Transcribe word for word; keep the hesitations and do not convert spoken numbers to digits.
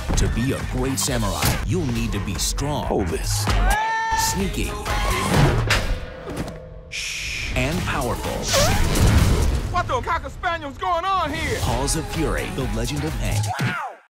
To be a great samurai, you'll need to be strong. Hold this. Sneaky. Shh. And powerful. What the cocker spaniel's going on here? Paws of Fury, the legend of Hank.